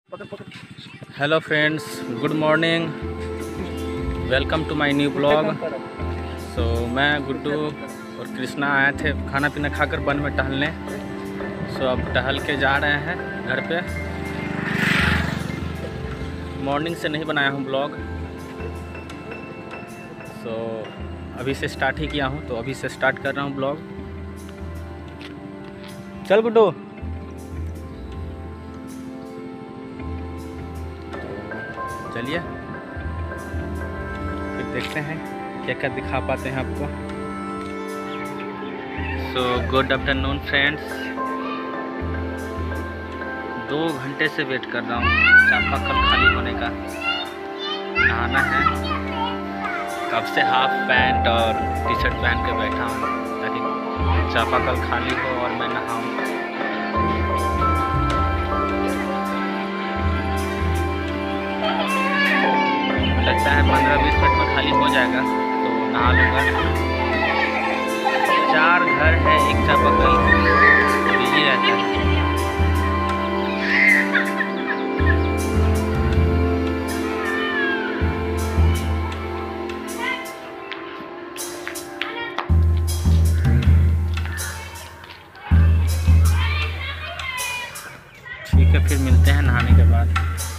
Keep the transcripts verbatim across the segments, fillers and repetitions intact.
Hello friends, good morning, welcome to my new blog. So मैं गुड्डू और कृष्णा आए थे खाना पीना खाकर वन में टहलने। सो so, अब टहल के जा रहे हैं घर पे। मॉर्निंग से नहीं बनाया हूँ ब्लॉग, सो so, अभी से स्टार्ट ही किया हूँ, तो अभी से स्टार्ट कर रहा हूँ ब्लॉग। चल गुड्डू। चलिए फिर देखते हैं क्या क्या दिखा पाते हैं आपको। सो गुड आफ्टरनून फ्रेंड्स, दो घंटे से वेट कर रहा हूँ चापाकल खाली होने का। नहाना है, कब से हाफ पैंट और टी शर्ट पहन के बैठा हूँ ताकि चापाकल खाली हो और मैं नहाऊँ। लगता है पंद्रह बीस मिनट में खाली हो जाएगा, तो नहा लूँगा। चार घर है, एक चापाकल बिजी रहता है। ठीक है, फिर मिलते हैं नहाने के बाद।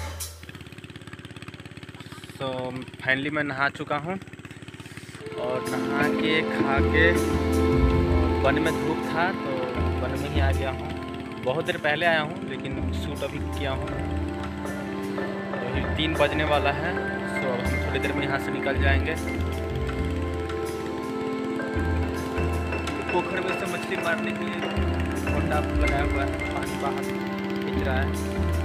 तो फाइनली मैं नहा चुका हूँ और नहा के खा के वन में धूप था तो वन में ही आ गया हूँ। बहुत देर पहले आया हूँ लेकिन शूट अभी किया हूँ। अभी तो तीन बजने वाला है, तो हम थोड़ी देर में यहाँ से निकल जाएंगे। पोखर में से मछली मारने के लिए होंडा बनाया हुआ है, पानी बाहर खींच रहा है।